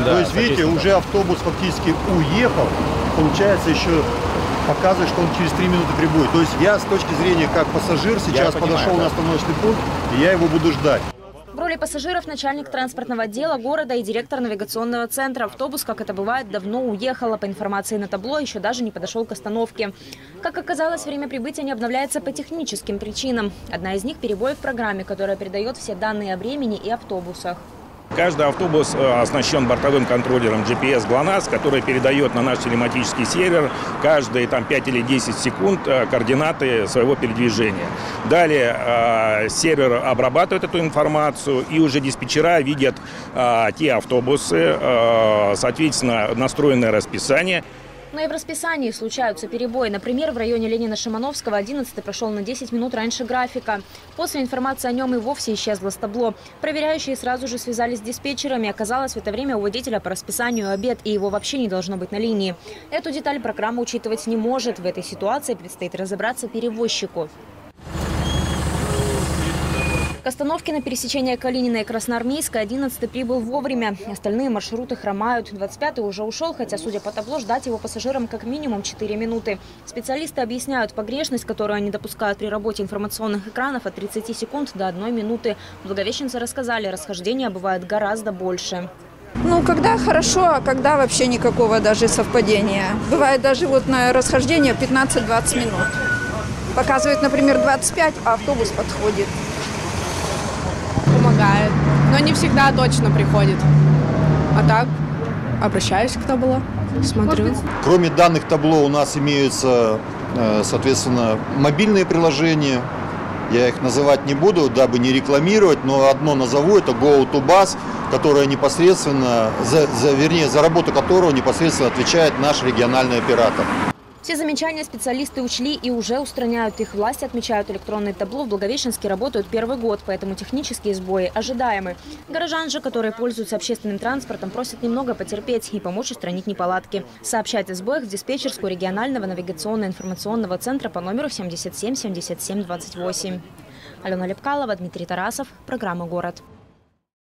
Да, то есть, видите, уже автобус фактически уехал. Получается, еще показывает, что он через 3 минуты прибудет. То есть я с точки зрения как пассажир сейчас подошел на остановочный пункт, и я его буду ждать. В роли пассажиров начальник транспортного отдела города и директор навигационного центра. Автобус, как это бывает, давно уехал, а по информации на табло еще даже не подошел к остановке. Как оказалось, время прибытия не обновляется по техническим причинам. Одна из них – перебой в программе, которая передает все данные о времени и автобусах. Каждый автобус оснащен бортовым контроллером GPS GLONASS, который передает на наш телематический сервер каждые 5 или 10 секунд координаты своего передвижения. Далее сервер обрабатывает эту информацию, и уже диспетчера видят те автобусы, соответственно, настроенное расписание. Но и в расписании случаются перебои. Например, в районе Ленина-Шимановского 11-й прошел на 10 минут раньше графика. После информации о нем и вовсе исчезло с табло. Проверяющие сразу же связались с диспетчерами. Оказалось, в это время у водителя по расписанию обед, и его вообще не должно быть на линии. Эту деталь программа учитывать не может. В этой ситуации предстоит разобраться перевозчику. К остановке на пересечении Калинина и Красноармейска 11-й прибыл вовремя. Остальные маршруты хромают. 25-й уже ушел, хотя, судя по табло, ждать его пассажирам как минимум 4 минуты. Специалисты объясняют, погрешность, которую они допускают при работе информационных экранов, от 30 секунд до 1 минуты. Благовещенцы рассказали, расхождения бывает гораздо больше. Ну, когда хорошо, а когда вообще никакого даже совпадения. Бывает даже вот на расхождение 15-20 минут. Показывает, например, 25, а автобус подходит. Помогает, но не всегда точно приходит. А так, обращаюсь к табло, смотрю. Кроме данных табло у нас имеются, соответственно, мобильные приложения. Я их называть не буду, дабы не рекламировать, но одно назову, это Go2Bus, которое непосредственно, за работу которого непосредственно отвечает наш региональный оператор. Все замечания специалисты учли и уже устраняют их. Власти отмечают, электронные табло в Благовещенске работают первый год, поэтому технические сбои ожидаемы. Горожан же, которые пользуются общественным транспортом, просят немного потерпеть и помочь устранить неполадки. Сообщать о сбоях в диспетчерскую регионального навигационно-информационного центра по номеру 77 77 28. Алена Лепкалова, Дмитрий Тарасов. Программа «Город».